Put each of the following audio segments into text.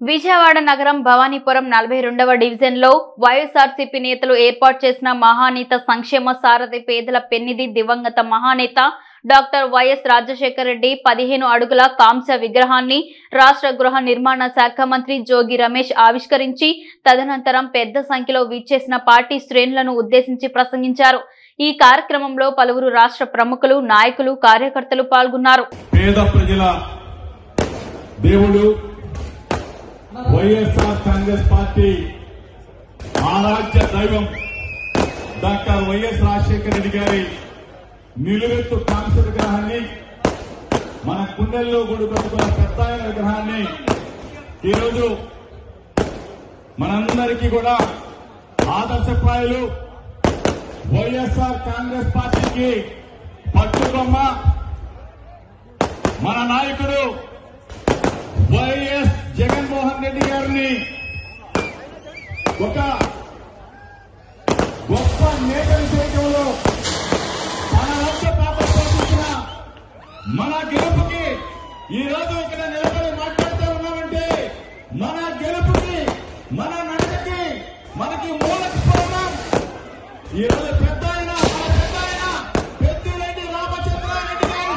విజయవాడ నగరం భవానీపురం 42వ డివిజన్లో వైఎస్ఆర్సీపీ నేతలు ఏర్పాటు చేసిన మహానేత సంక్షేమ సారథి పేదల పెన్నిధి దివంగత మహానేత డాక్టర్ వైఎస్ రాజశేఖర రెడ్డి 15 అడుగుల కాంస్య విగ్రహాన్ని రాష్ట్ర గృహ నిర్మాణ శాఖ మంత్రి జోగి రమేష్ ఆవిష్కరించి తదనంతరం పెద్ద సంఖ్యలో విచ్చేసిన పార్టీ శ్రేణులను ఉద్దేశించి ప్రసంగించారు। ఈ కార్యక్రమంలో పలువురు రాష్ట్ర ప్రముఖులు, నాయకులు, కార్యకర్తలు పాల్గొన్నారు। పేద ప్రజల దేవుడు వైఎస్ఆర్ కాంగ్రెస్ పార్టీ ఆరాధ్య దైవం డాక్టర్ వైఎస్ రాజశేఖర రెడ్డి గారి నిలువెత్తు కాంస్య విగ్రహాన్ని మన కుండెల్లో గుడి పెట్టుకున్న పెద్ద విగ్రహాన్ని ఈరోజు మనందరికీ కూడా ఆదర్శప్రాయులు వైఎస్ఆర్ కాంగ్రెస్ పార్టీకి పట్టుబొమ్మ మన నాయకుడు వైఎస్ జగన్మోహన్ రెడ్డి గారిని ఒక గొప్ప నేతలు చేయడంలో తన వంతు పాత్ర పోషించిన మన గెలుపుకి ఈరోజు ఇక్కడ నిలబడి మాట్లాడుతూ ఉన్నామంటే మన గెలుపుకి, మన నడకకి, మనకి మూల స్ఫూర్ణం ఈరోజు పెద్ద ఆయన పెద్దిరెడ్డి రామచంద్రారెడ్డి గారి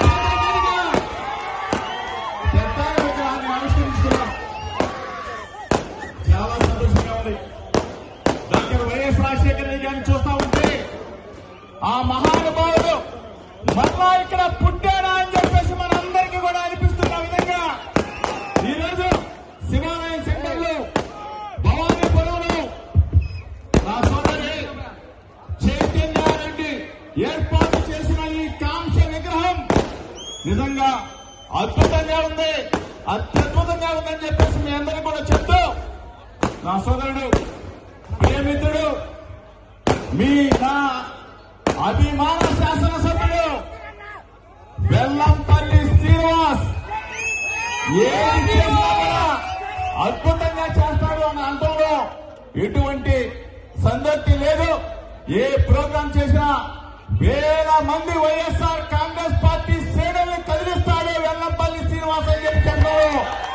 పెద్ద విగ్రహాన్ని ఆవిష్కరించుకున్నాం। చాలా సంతోషంగా ఉంది। డాక్టర్ వైఎస్ రాజశేఖర రెడ్డి గారిని చూస్తా ఉంటే ఆ మహానుభావుడు మళ్ళా ఇక్కడ పుట్టాడా అని చెప్పేసి మనందరికీ కూడా అనిపిస్తున్న విధంగా ఈరోజు శివాలయం సెంటర్లో భవానీపురంలో నా సోదరి చైతన్యారెడ్డి ఏర్పాటు చేసిన ఈ కాంస్య విగ్రహం నిజంగా అద్భుతంగా ఉంది, అత్యద్భుతంగా ఉందని చెప్పేసి మీ అందరికీ కూడా చెప్తూ నా సోదరుడు, ప్రియమిత్రుడు, మీ నా అభిమాన శాసనసభ్యుడు వెల్లంపల్లి శ్రీనివాస్ ఏది చేసినా కూడా అద్భుతంగా చేస్తాడు అన్న అంటంలో ఎటువంటి సందర్భి లేదు। ఏ ప్రోగ్రాం చేసినా వేల మంది వైఎస్ఆర్ కాంగ్రెస్ పార్టీ శ్రేణుల్ని కదిలిస్తాడు వెల్లంపల్లి శ్రీనివాస్ అని చెప్పి చెప్పారు।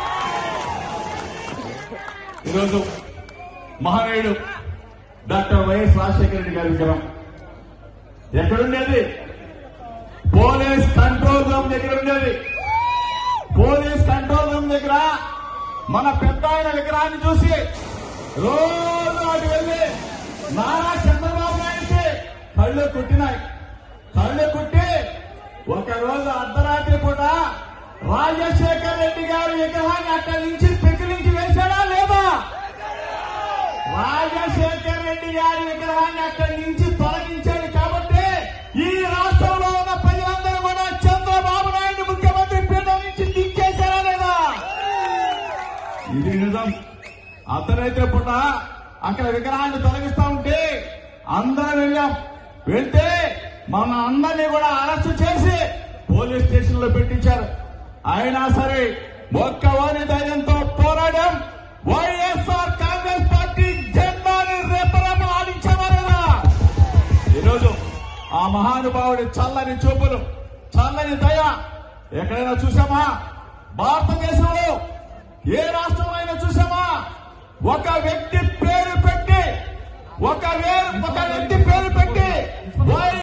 ఈరోజు మహనీయుడు డాక్టర్ వైఎస్ రాజశేఖర రెడ్డి గారి విగ్రహం ఎక్కడుండేది? పోలీస్ కంట్రోల్ రూమ్ దగ్గర ఉండేది। పోలీస్ కంట్రోల్ రూమ్ దగ్గర మన పెద్ద ఆయన విగ్రహాన్ని చూసి రోజు అటు వెళ్లి నారా చంద్రబాబు నాయుడికి కళ్ళు కుట్టినాయి। కళ్ళు కుట్టి ఒక రోజు అర్ధరాత్రి పూట రాజశేఖర రెడ్డి గారి విగ్రహాన్ని అక్కడి నుంచి పెకిలించి వేశాడా లేదా? రాజశేఖర రెడ్డి గారి విగ్రహాన్ని అక్కడి నుంచి తొలగించాడు కాబట్టి ఈ రాష్ట్రంలో ఉన్న ప్రజలందరూ కూడా చంద్రబాబు నాయుడు ముఖ్యమంత్రి పీఠం నుంచి దించేశారా లేదా? ఇది నిజం। అర్ధరాత్రి పూట అక్కడ విగ్రహాన్ని తొలగిస్తా ఉంటే అందరం వెళ్ళాం। వెళ్తే మన అందరినీ కూడా అరెస్టు చేసి పోలీస్ స్టేషన్ లో పెట్టించారు। అయినా సరే ఒక్కవారి ధైర్యంతో పోరాడాం। వైఎస్ఆర్ కాంగ్రెస్ పార్టీ జెండాని రెపరెప ఆడించేవారేనా? ఈరోజు ఆ మహానుభావుడి చల్లని చూపులు, చల్లని దయ ఎక్కడైనా చూసామా? భారతదేశంలో ఏ రాష్ట్రంలో అయినా చూసామా? ఒక వ్యక్తి పేరు పెట్టి